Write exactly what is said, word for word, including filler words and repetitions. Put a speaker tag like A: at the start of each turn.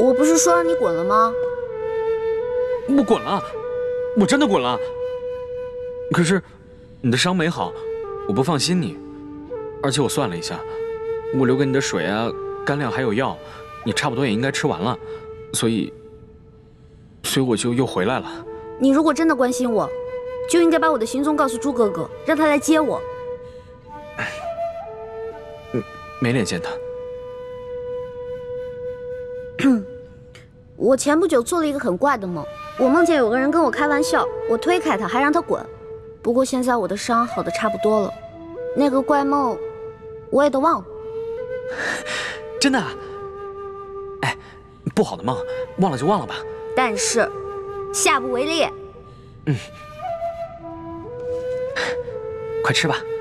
A: 我不是说让你滚了吗？
B: 我滚了，我真的滚了。可是你的伤没好，我不放心你，而且我算了一下，我留给你的水啊、干粮还有药，你差不多也应该吃完了，所以，所以我就又回来了。
A: 你如果真的关心我，就应该把我的行踪告诉朱哥哥，让他来接我。
B: 嗯，没脸见他。
A: 我前不久做了一个很怪的梦，我梦见有个人跟我开玩笑，我推开他，还让他滚。不过现在我的伤好的差不多了，那个怪梦我也都忘了。
B: 真的啊？哎，不好的梦，忘了就忘了吧。
A: 但是，下不为例。
B: 嗯，快吃吧。